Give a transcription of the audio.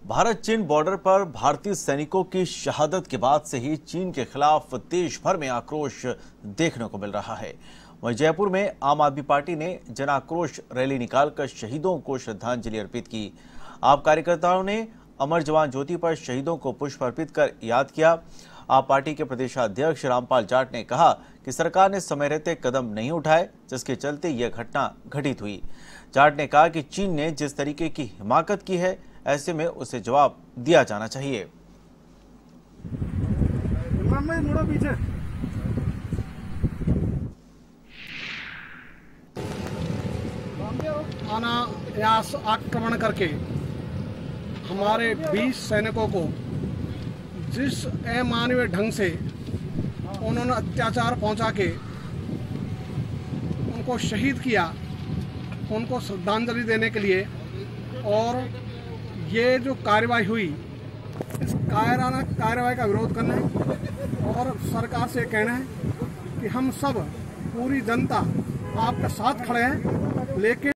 भारत चीन बॉर्डर पर भारतीय सैनिकों की शहादत के बाद से ही चीन के खिलाफ देश भर में आक्रोश देखने को मिल रहा है। वहीं जयपुर में आम आदमी पार्टी ने जन आक्रोश रैली निकालकर शहीदों को श्रद्धांजलि अर्पित की। आप कार्यकर्ताओं ने अमर जवान ज्योति पर शहीदों को पुष्प अर्पित कर याद किया। आप पार्टी के प्रदेशाध्यक्ष रामपाल जाट ने कहा कि सरकार ने समय रहते कदम नहीं उठाए, जिसके चलते यह घटना घटित हुई। जाट ने कहा कि चीन ने जिस तरीके की हिमाकत की है, ऐसे में उसे जवाब दिया जाना चाहिए। अनायास आक्रमण करके हमारे 20 सैनिकों को जिस अमानवीय ढंग से उन्होंने अत्याचार पहुंचा के उनको शहीद किया, उनको श्रद्धांजलि देने के लिए और ये जो कार्रवाई हुई, इस कायराना कार्रवाई का विरोध करना है और सरकार से कहना है कि हम सब पूरी जनता आपके साथ खड़े हैं, लेकिन